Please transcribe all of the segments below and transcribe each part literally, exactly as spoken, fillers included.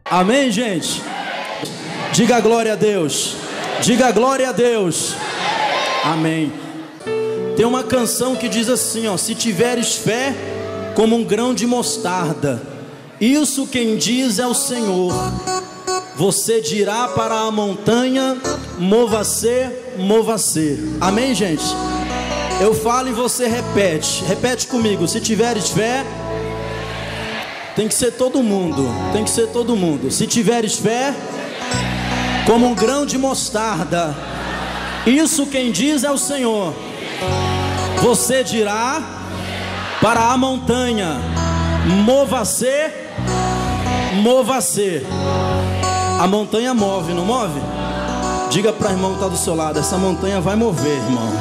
Amém, gente? Diga glória a Deus. Diga glória a Deus. Amém. Tem uma canção que diz assim, ó: se tiveres fé como um grão de mostarda, isso quem diz é o Senhor. Você dirá para a montanha: mova-se, mova-se. Amém, gente? Eu falo e você repete. Repete comigo. Se tiveres fé. Tem que ser todo mundo. Tem que ser todo mundo. Se tiveres fé como um grão de mostarda, isso quem diz é o Senhor. Você dirá para a montanha: mova-se, mova-se. A montanha move, não move? Diga para o irmão que está do seu lado: essa montanha vai mover, irmão.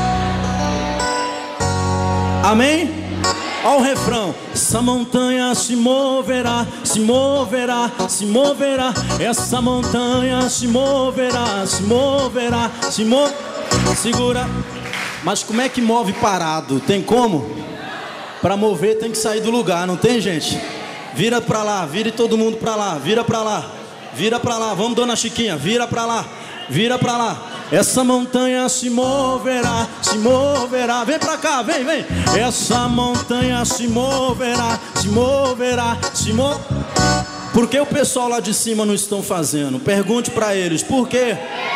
Amém? Olha o refrão: essa montanha se moverá, se moverá, se moverá. Essa montanha se moverá, se moverá, se moverá. Segura. Mas como é que move parado? Tem como? Para mover tem que sair do lugar, não tem, gente? Vira para lá, vire todo mundo para lá, vira para lá, vira para lá. Vamos, dona Chiquinha, vira para lá, vira para lá. Essa montanha se moverá, se moverá. Vem pra cá, vem, vem. Essa montanha se moverá, se moverá, se moverá. Por que o pessoal lá de cima não estão fazendo? Pergunte pra eles, por quê?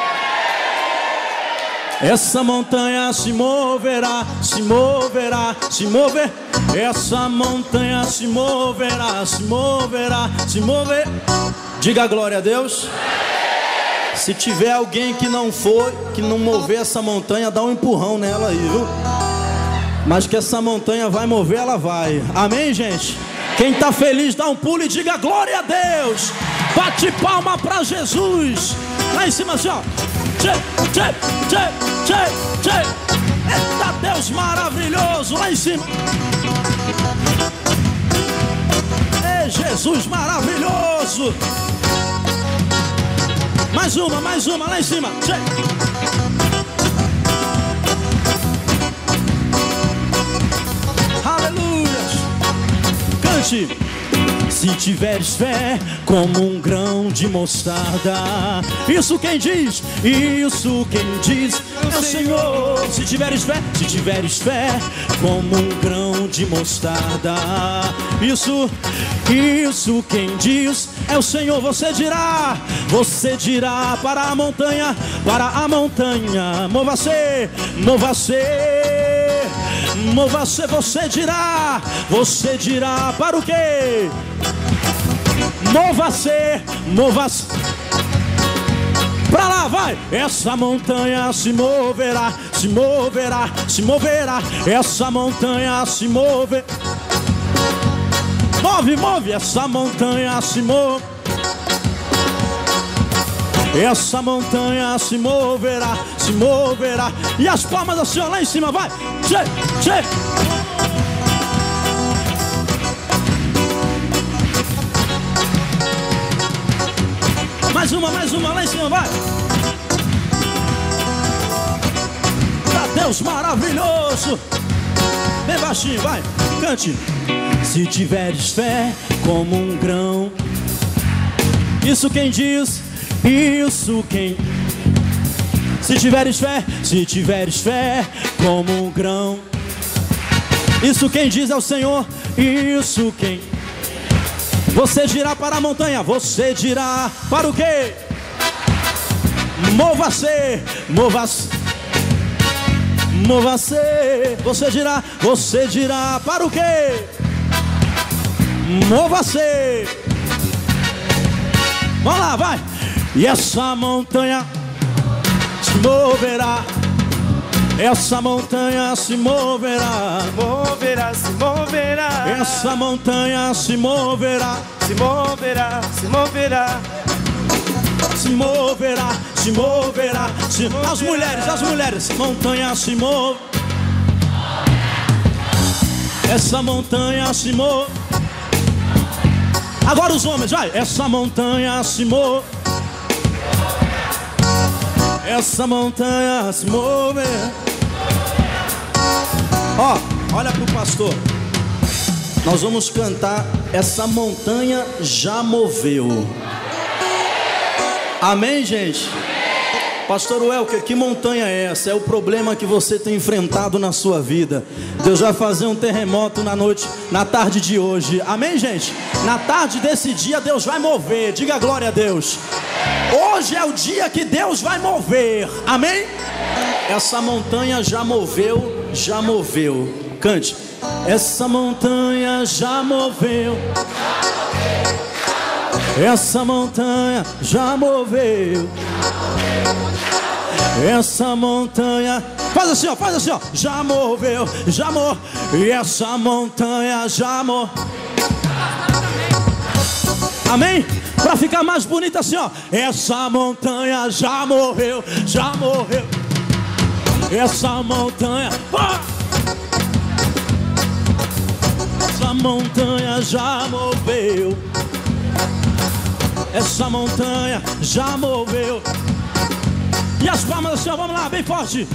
Essa montanha se moverá, se moverá, se mover. Essa montanha se moverá, se moverá, se mover. Diga glória a Deus. Se tiver alguém que não for, que não mover essa montanha, dá um empurrão nela aí, viu? Mas que essa montanha vai mover, ela vai. Amém, gente? Quem está feliz, dá um pulo e diga glória a Deus. Bate palma para Jesus. Lá em cima assim, ó. Tchê, tchê, tchê, tchê, tchê. Eita Deus maravilhoso. Lá em cima. É Jesus maravilhoso. Mais uma, mais uma, lá em cima. Tchê. Aleluia. Cante. Se tiveres fé como um grão de mostarda, isso quem diz, isso quem diz é o Senhor. Se tiveres fé, se tiveres fé como um grão de mostarda, isso, isso quem diz é o Senhor. Você dirá, você dirá para a montanha, para a montanha, mova-se, mova-se, mova-se. Você dirá, você dirá para o quê? Mova-se, mova-se. Pra lá, vai. Essa montanha se moverá, se moverá, se moverá. Essa montanha se move. Move, move. Essa montanha se move. Essa montanha se moverá, se moverá. E as palmas assim, ó, lá em cima, vai. Tchê, tchê. Mais uma, mais uma, lá em cima, vai. Pra Deus maravilhoso. Bem baixinho, vai, cante. Se tiveres fé como um grão, isso quem diz, isso quem. Se tiveres fé, se tiveres fé como um grão, isso quem diz é o Senhor, isso quem. Você dirá para a montanha, você dirá para o quê? Mova-se, mova-se, mova-se. Você dirá, você dirá para o quê? Mova-se. Vamos lá, vai. E essa montanha se moverá. Essa montanha se moverá, moverá, se moverá. Essa montanha se moverá, se moverá, se moverá, se moverá, se moverá, se... As mulheres, as mulheres. Montanha se move. Essa montanha se move. Agora os homens, vai. Essa montanha se move. Essa montanha se move. Ó, oh, olha pro pastor. Nós vamos cantar Essa Montanha Já Moveu. Amém, gente? Pastor Welker, que montanha é essa? É o problema que você tem enfrentado na sua vida. Deus vai fazer um terremoto na noite, na tarde de hoje. Amém, gente? Na tarde desse dia Deus vai mover. Diga glória a Deus. Hoje é o dia que Deus vai mover. Amém? Essa montanha já moveu, já moveu. Cante. Essa montanha já moveu. Essa montanha já moveu. Essa montanha, faz assim, ó, faz assim, ó. Já moveu, já moveu. E essa montanha já moveu. Amém? Pra ficar mais bonita assim, ó. Essa montanha já morreu, já morreu. Essa montanha, oh! Essa montanha já moveu. Essa montanha já moveu. E as palmas assim, ó, vamos lá, bem forte.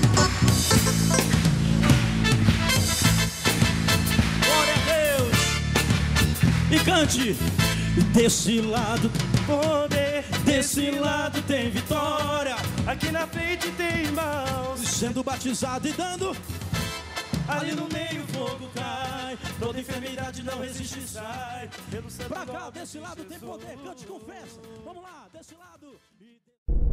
Glória a Deus. E cante. Desse lado poder, desse lado tem vitória. Aqui na frente tem irmãos sendo batizado e dando. Ali no meio o fogo cai, toda enfermidade não resiste e sai. Pelo santo Pra cá, nome desse de lado tem Jesus. poder, cante, confessa. Vamos lá, desse lado.